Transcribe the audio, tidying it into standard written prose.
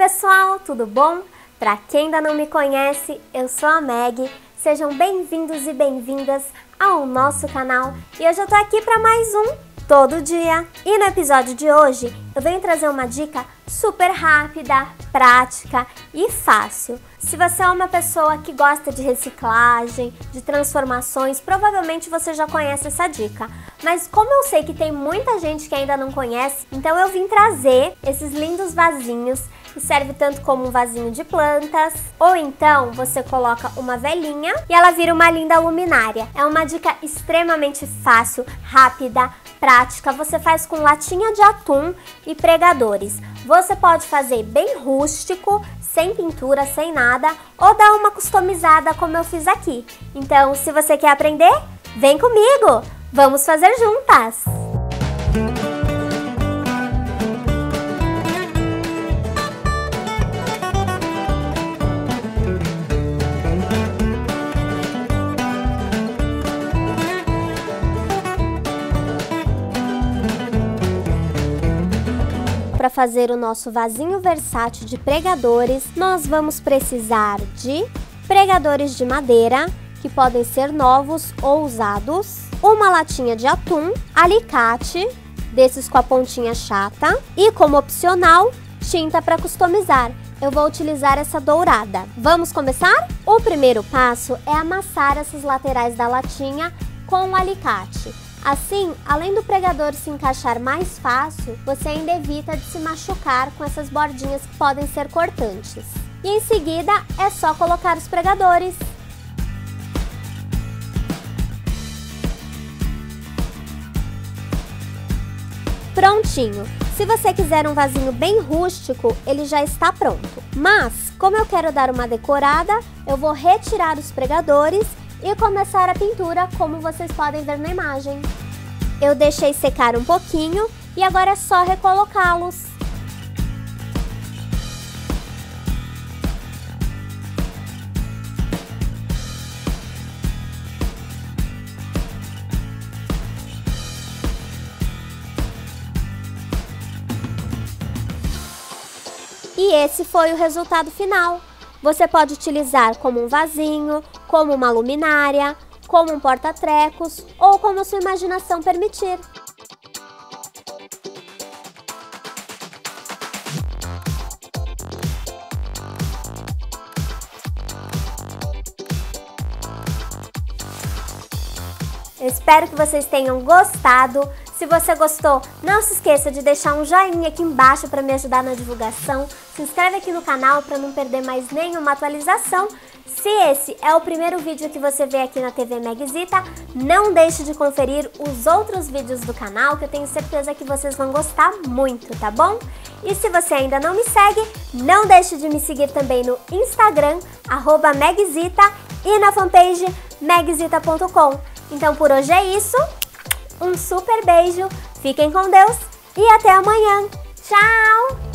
pessoal, tudo bom? Para quem ainda não me conhece, eu sou a Meg. Sejam bem-vindos e bem-vindas ao nosso canal. E hoje eu tô aqui para mais um Todo Dia. E no episódio de hoje eu venho trazer uma dica super rápida, prática e fácil. Se você é uma pessoa que gosta de reciclagem, de transformações, provavelmente você já conhece essa dica. Mas como eu sei que tem muita gente que ainda não conhece, então eu vim trazer esses lindos vasinhos que serve tanto como um vasinho de plantas, ou então você coloca uma velinha e ela vira uma linda luminária. É uma dica extremamente fácil, rápida, prática. Você faz com latinha de atum e pregadores. Você pode fazer bem rústico, sem pintura, sem nada, ou dar uma customizada como eu fiz aqui. Então, se você quer aprender, vem comigo! Vamos fazer juntas! Para fazer o nosso vasinho versátil de pregadores, nós vamos precisar de pregadores de madeira, que podem ser novos ou usados, uma latinha de atum, alicate, desses com a pontinha chata, e como opcional, tinta para customizar. Eu vou utilizar essa dourada. Vamos começar? O primeiro passo é amassar essas laterais da latinha com o alicate. Assim, além do pregador se encaixar mais fácil, você ainda evita de se machucar com essas bordinhas que podem ser cortantes. E em seguida, é só colocar os pregadores. Prontinho! Se você quiser um vasinho bem rústico, ele já está pronto. Mas, como eu quero dar uma decorada, eu vou retirar os pregadores e começar a pintura, como vocês podem ver na imagem. Eu deixei secar um pouquinho e agora é só recolocá-los. E esse foi o resultado final. Você pode utilizar como um vasinho, como uma luminária, como um porta-trecos ou como a sua imaginação permitir. Eu espero que vocês tenham gostado. Se você gostou, não se esqueça de deixar um joinha aqui embaixo para me ajudar na divulgação. Se inscreve aqui no canal para não perder mais nenhuma atualização. Se esse é o primeiro vídeo que você vê aqui na TV Megzita, não deixe de conferir os outros vídeos do canal, que eu tenho certeza que vocês vão gostar muito, tá bom? E se você ainda não me segue, não deixe de me seguir também no Instagram, @Megzita, e na fanpage megzita.com. Então por hoje é isso. Um super beijo, fiquem com Deus e até amanhã. Tchau!